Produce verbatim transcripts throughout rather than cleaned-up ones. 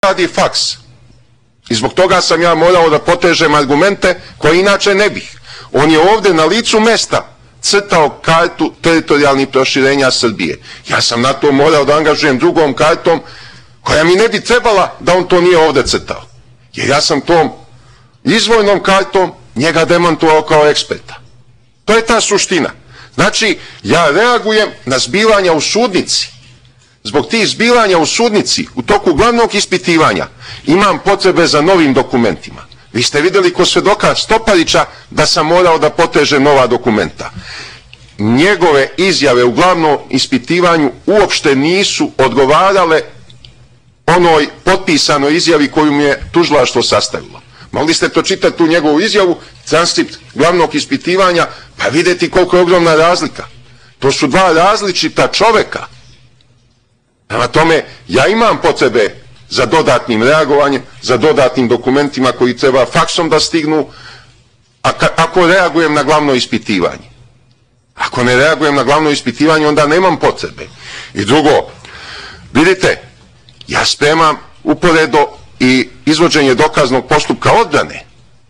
radi faks. I zbog toga sam ja morao da potežem argumente koje inače ne bih. On je ovdje na licu mesta crtao kartu teritorijalnih proširenja Srbije. Ja sam na to morao da angažujem drugom kartom koja mi ne bi trebala da on to nije ovdje crtao. Jer ja sam tom izvojnom kartom njega demantovao kao eksperta. To je ta suština. Znači, ja reagujem na zbivanja u sudnici. Zbog tih zbivanja u sudnici, u toku glavnog ispitivanja, imam potrebe za novim dokumentima. Vi ste vidjeli kod svedoka Stoparića da sam morao da potežem nova dokumenta. Njegove izjave u glavnom ispitivanju uopšte nisu odgovarale onoj potpisanoj izjavi koju mi je tužilaštvo sastavilo. Mogli ste pročitati tu njegovu izjavu, transkript glavnog ispitivanja, pa vidjeti koliko je ogromna razlika. To su dva različita čoveka. Prema tome, ja imam potrebe za dodatnim reagovanjem, za dodatnim dokumentima koji treba faksom da stignu, a ako reagujem na glavno ispitivanje. Ako ne reagujem na glavno ispitivanje, onda nemam potrebe. I drugo, vidite, ja spremam uporedo i izvođenje dokaznog postupka odbrane.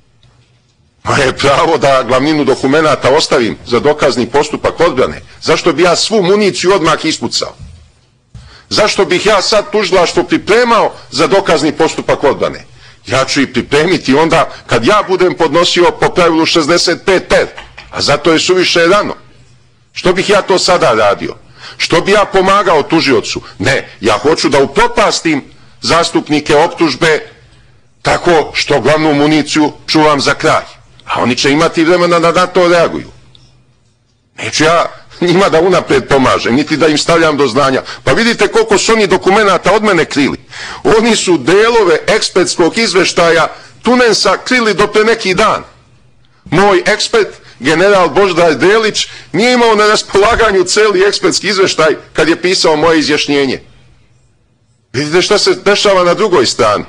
Moje je pravo da glavninu dokumenata ostavim za dokazni postupak odbrane. Zašto bi ja svu municiju odmah ispucao? Zašto bih ja sad tužilaštvo pripremao za dokazni postupak odbrane? Ja ću i pripremiti onda kad ja budem podnosio po pravilu šezdeset pet ter, a zato je suviše rano. Što bih ja to sada radio? Što bi ja pomagao tužiocu? Ne, ja hoću da upropastim zastupnike optužbe tako što glavnu municiju čuvam za kraj. A oni će imati vremena da na to reaguju. Neću ja njima da unapred pomažem, niti da im stavljam do znanja. Pa vidite koliko su oni dokumenata od mene krili. Oni su delove ekspertskog izveštaja Tunensa krili do pre neki dan. Moj ekspert, general Božidar Delić, nije imao na raspolaganju celi ekspertski izveštaj kad je pisao moje izjašnjenje. Vidite šta se dešava na drugoj strani.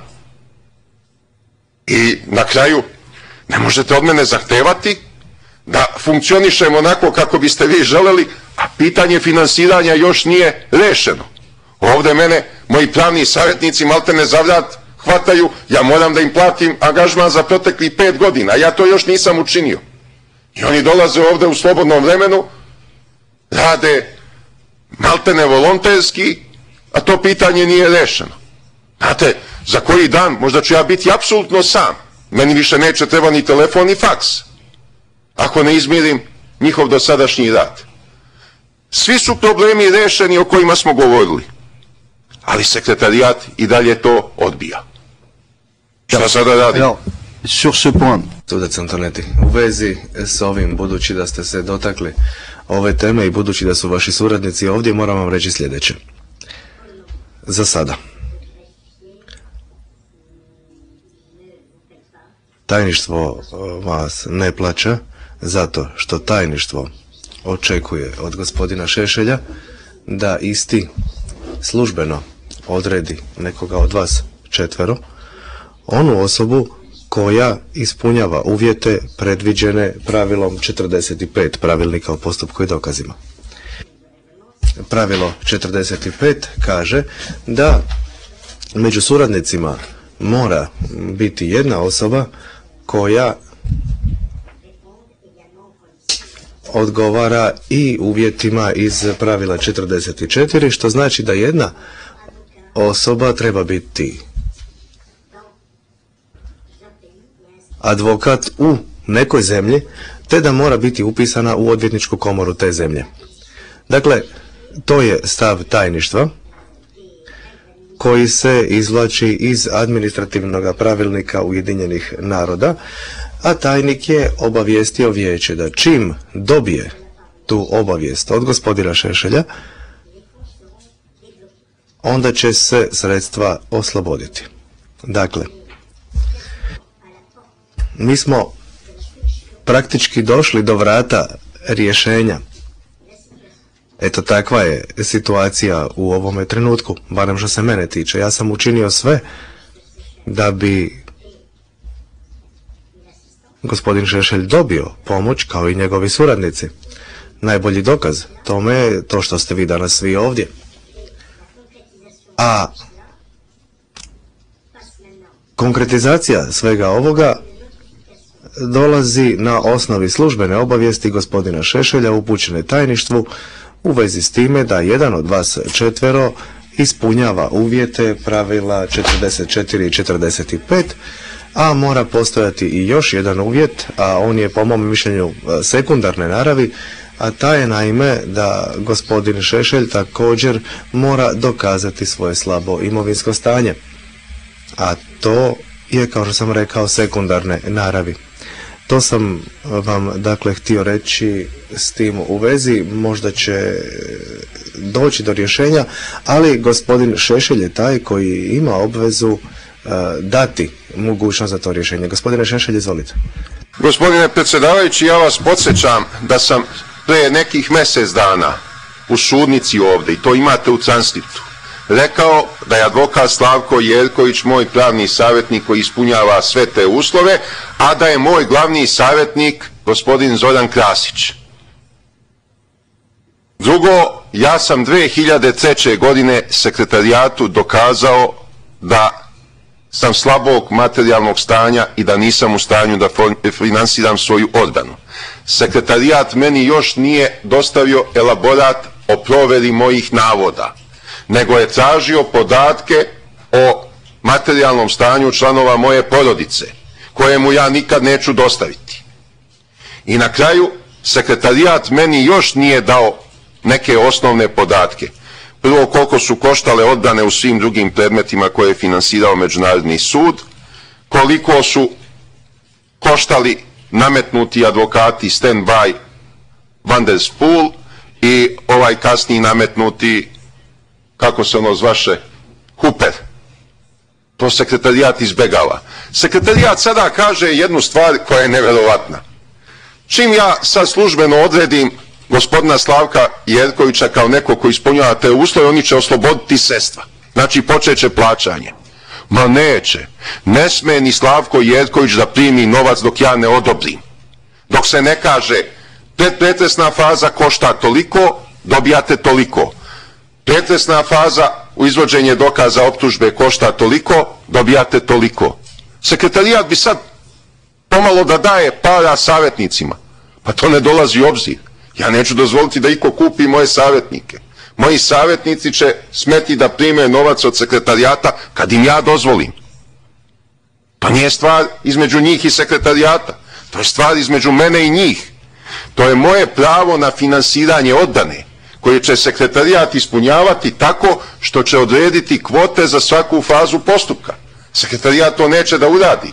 I na kraju, ne možete od mene zahtevati da funkcionišemo onako kako biste vi želeli, a pitanje finansiranja još nije rešeno. Ovde mene moji pravni savjetnici maltene za vrat hvataju, ja moram da im platim angažman za proteklih pet godina, ja to još nisam učinio. I oni dolaze ovde u slobodnom vremenu, rade maltene volonterski, a to pitanje nije rešeno. Znate, za koji dan možda ću ja biti apsolutno sam. Meni više neće treba ni telefon ni faks, ako ne izmirim njihov dosadašnji rad. Svi su problemi rešeni o kojima smo govorili, ali sekretarijat i dalje to odbija. Šta sada radi? Sur ce point. Sudac Antonetti, u vezi s ovim, budući da ste se dotakli ove teme i budući da su vaši suradnici ovdje, moram vam reći sljedeće. Za sada. Tajništvo vas ne plaća zato što tajništvo očekuje od gospodina Šešelja da isti službeno odredi nekoga od vas četvero, onu osobu koja ispunjava uvjete predviđene pravilom četrdeset pet pravilnika o postupku i dokazima. Pravilo četrdeset pet kaže da među suradnicima mora biti jedna osoba koja odgovara i uvjetima iz pravila četrdeset četiri, što znači da jedna osoba treba biti advokat u nekoj zemlji, te da mora biti upisana u odvjetničku komoru te zemlje. Dakle, to je stav tajništva koji se izvlači iz administrativnog pravilnika Ujedinjenih naroda, a tajnik je obavijestio vijeće da čim dobije tu obavijest od gospodina Šešelja, onda će se sredstva osloboditi. Dakle, mi smo praktički došli do vrata rješenja. Eto, takva je situacija u ovome trenutku, barem što se mene tiče. Ja sam učinio sve da bi gospodin Šešelj dobio pomoć kao i njegovi suradnici. Najbolji dokaz tome je to što ste vi danas svi ovdje. A Konkretizacija svega ovoga dolazi na osnovi službene obavijesti gospodina Šešelja upućene tajništvu u vezi s time da jedan od vas četvero ispunjava uvjete pravila četrdeset četiri i četrdeset pet, a mora postojati i još jedan uvjet, a on je po mom mišljenju sekundarne naravi, a taj je naime da gospodin Šešelj također mora dokazati svoje slabo imovinsko stanje. A to je, kao što sam rekao, sekundarne naravi. To sam vam dakle htio reći s tim u vezi, možda će doći do rješenja, ali gospodin Šešelj je taj koji ima obvezu uh, dati mogućnost za to rješenje. Gospodine Šešelj, izvolite. Gospodine predsjedavajući, ja vas podsjećam da sam prije nekih mjesec dana u sudnici ovdje, i to imate u transkriptu, rekao da je advokat Slavko Jerković moj pravni savjetnik koji ispunjava sve te uslove, a da je moj glavni savjetnik gospodin Zoran Krasić. Drugo, ja sam dvije hiljade treće. godine sekretarijatu dokazao da sam slabog materijalnog stanja i da nisam u stanju da finansiram svoju odbranu. Sekretarijat meni još nije dostavio elaborat o provjeri mojih navoda, nego je tražio podatke o materijalnom stanju članova moje porodice, kojemu ja nikad neću dostaviti. I na kraju, sekretarijat meni još nije dao neke osnovne podatke. Prvo, koliko su koštale odbrane u svim drugim predmetima koje je finansirao Međunarodni sud, koliko su koštali nametnuti advokati stand-by Van der Spoel i ovaj kasniji nametnuti, kako se ono zvaše, Huper. To sekretarijat izbegava. Sekretarijat sada kaže jednu stvar koja je neverovatna. Čim ja sad službeno odredim gospodina Slavka Jerkovića kao neko koji ispunjava te uslove, oni će osloboditi sredstva. Znači počet će plaćanje. Ma neće. Ne sme ni Slavko Jerković da primi novac dok ja ne odobrim. Dok se ne kaže predpretresna faza košta toliko, dobijate toliko. Pretresna faza u izvođenje dokaza optužbe košta toliko, dobijate toliko. Sekretarijat bi sad pomalo da daje para savjetnicima. Pa to ne dolazi u obzir. Ja neću dozvoliti da iko kupi moje savjetnike. Moji savjetnici će smeti da prime novac od sekretarijata kad im ja dozvolim. To nije stvar između njih i sekretarijata. To je stvar između mene i njih. To je moje pravo na finansiranje odbrane, koje će sekretarijat ispunjavati tako što će odrediti kvote za svaku fazu postupka. Sekretarijat to neće da uradi.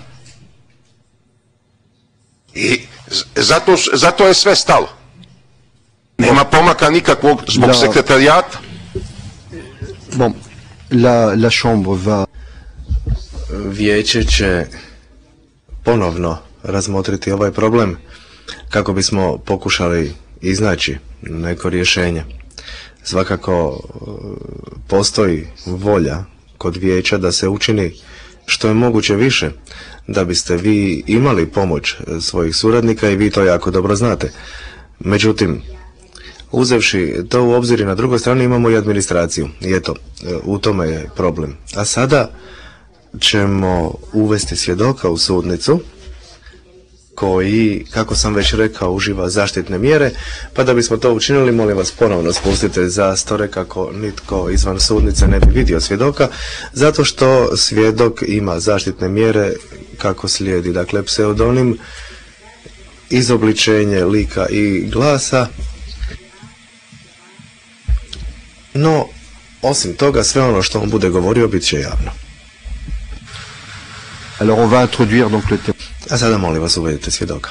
I zato, zato je sve stalo. Nema pomaka nikakvog zbog la, sekretarijata. Bon, la, la chambre va... Vijeće će ponovno razmotriti ovaj problem kako bismo pokušali iznaći neko rješenje. Svakako postoji volja kod vijeća da se učini što je moguće više da biste vi imali pomoć svojih suradnika i vi to jako dobro znate. Međutim, uzevši to u obzir i na drugoj strani imamo i administraciju. I eto, u tome je problem. A sada ćemo uvesti svjedoka u sudnicu koji, kako sam već rekao, uživa zaštitne mjere, pa da bismo to učinili, molim vas ponovno spustite zastore kako nitko izvan sudnice ne bi vidio svjedoka, zato što svjedok ima zaštitne mjere kako slijedi, dakle pseudonim, izobličenje lika i glasa, no osim toga sve ono što on bude govorio bit će javno. Alors on va introduire donc le thème. A sada molim vas uvedite svjedoka.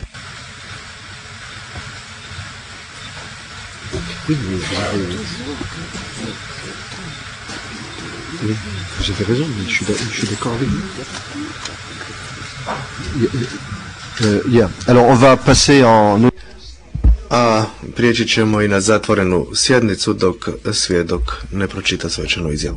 Oui, oui, vous avez raison, mais je suis, je suis d'accord avec vous. Euh, yeah. Alors on va passer en... A prijeći ćemo i na zatvorenu sjednicu dok svjedok ne pročita svečanu izjavu.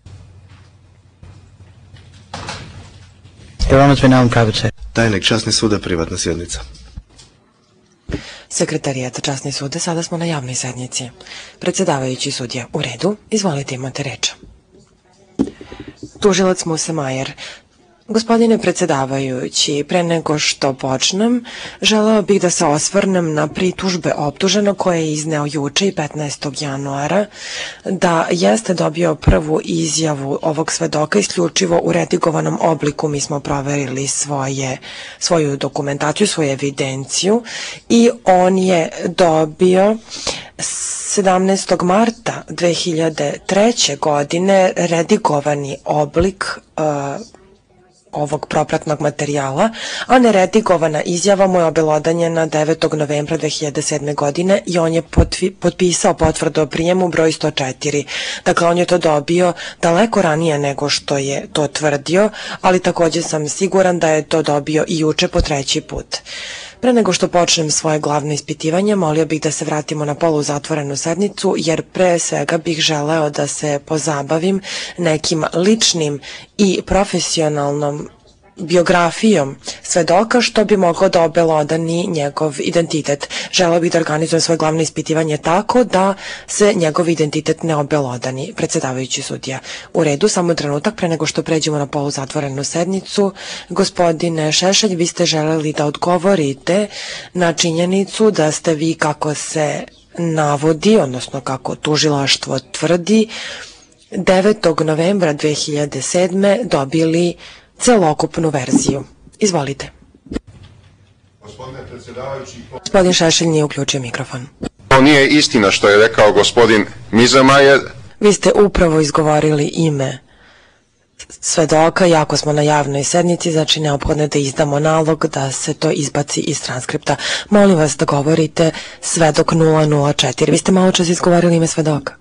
Tajnik časni sude, privatna sjednica. Sekretarijat časni sude, sada smo na javnoj sednici. Predsjedavajući sudija, u redu, izvolite, imate reč. Tužilac Muse Majer. Gospodine predsjedavajući, pre nego što počnem, želeo bih da se osvrnem na pritužbe optuženog koje je izneo juče i petnaestog januara, da jeste dobio prvu izjavu ovog svedoka isključivo u redigovanom obliku. Mi smo proverili svoje, svoju dokumentaciju, svoju evidenciju i on je dobio sedamnaestog marta dve hiljade treće. godine redigovani oblik uh, ovog propratnog materijala, a neredigovana izjava mu je obelodanjena devetog novembra dve hiljade sedme. godine i on je potpisao potvrdu o prijemu broj sto četiri. Dakle, on je to dobio daleko ranije nego što je to tvrdio, ali također sam siguran da je to dobio i juče po treći put. Pre nego što počnem svoje glavno ispitivanje, molio bih da se vratimo na poluzatvorenu sednicu, jer pre svega bih želeo da se pozabavim nekim ličnim i profesionalnom biografijom svedoka, što bi moglo da obelodani njegov identitet. Želeo bih da organizujem svoje glavno ispitivanje tako da se njegov identitet ne obelodani. Predsjedavajući sudija. U redu, samo trenutak pre nego što pređemo na poluzatvorenu sednicu. Gospodine Šešelj, vi ste želeli da odgovorite na činjenicu da ste vi, kako se navodi, odnosno kako tužilaštvo tvrdi, devetog novembra dve hiljade sedme. dobili celokupnu verziju. Izvolite. Gospodine predsjedavajući, Gospodin Šešelj nije uključio mikrofon. to nije istina što je rekao gospodin Mizemajer. Vi ste upravo izgovorili ime svedoka, jako smo na javnoj sednici, znači neophodno je da izdamo nalog da se to izbaci iz transkripta. Molim vas da govorite svedok nula nula četiri. Vi ste malo čas izgovorili ime svedoka.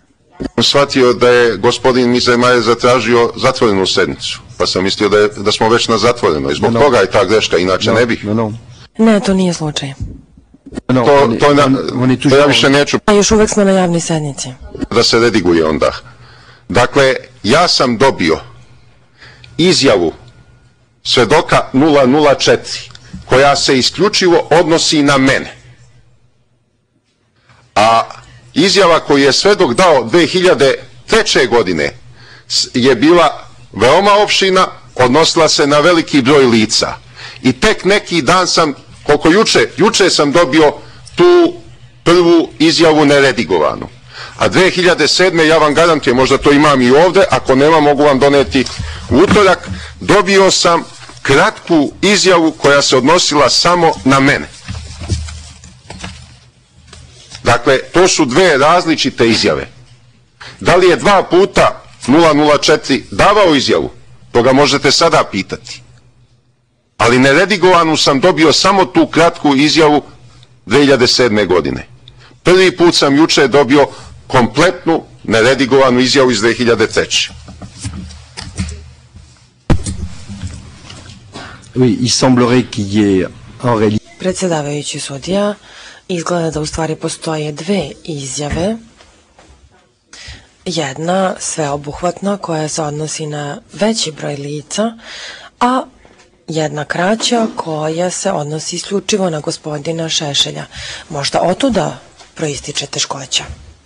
Shvatio da je gospodin Mizemajer zatražio zatvorenu sednicu, pa sam mislio da, je, da smo već na zatvorenoj. Zbog No. toga je ta greška, inače Non, ne bih. non, non. Ne, to nije slučaj. Non, To, on est- to, na, on- on est to toujours- ja više neću A još uvek smo na javnoj sednici. da se rediguje onda. Dakle, ja sam dobio izjavu svedoka nula nula četiri, koja se isključivo odnosi na mene. A izjava koju je svedok dao dve hiljade treće. godine s- je bila veoma opširna, odnosila se na veliki broj lica. I tek neki dan sam, koliko juče, juče sam dobio tu prvu izjavu neredigovanu. A dve hiljade sedme. ja vam garantujem, možda to imam i ovde, ako nema mogu vam doneti u utorak, dobio sam kratku izjavu koja se odnosila samo na mene. Dakle, to su dve različite izjave. Da li je dva puta nula nula četiri davao izjavu? To ga možete sada pitati. Ali neredigovanu sam dobio samo tu kratku izjavu dve hiljade sedme. godine. Prvi put sam juče dobio kompletnu neredigovanu izjavu iz dve hiljade treće. Oui, il semblerait qu'il y ait en réalité Predsjedavajući sudija, izgleda da u stvari postoje dve izjave. Jedna sveobuhvatna koja se odnosi na veći broj lica, a jedna kraća koja se odnosi isključivo na gospodina Šešelja. Možda otuda proističe teškoća.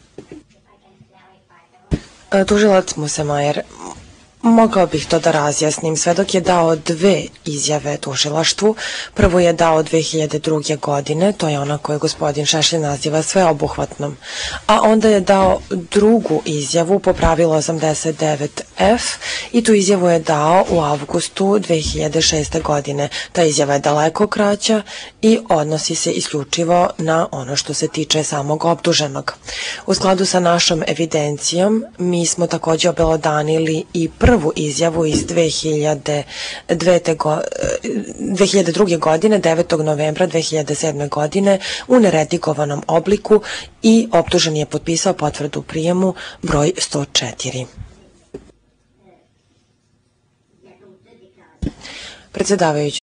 E, Tužilac Muse Majer, mogao bih to da razjasnim. Svedok je dao dve izjave tužilaštvu. Prvo je dao dve hiljade druge. godine, to je ona koju gospodin Šešelj naziva sveobuhvatnom. A onda je dao drugu izjavu po pravilu osamdeset devet F i tu izjavu je dao u avgustu dve hiljade šeste. godine. Ta izjava je daleko kraća i odnosi se isključivo na ono što se tiče samog optuženog. U skladu sa našom evidencijom, mi smo također obelodanili i prvu prvu izjavu iz dve hiljade druge. godine, devetog novembra dve hiljade sedme. godine u neredigovanom obliku i optužen je potpisao potvrdu prijemu broj sto četiri. Predsjedavajući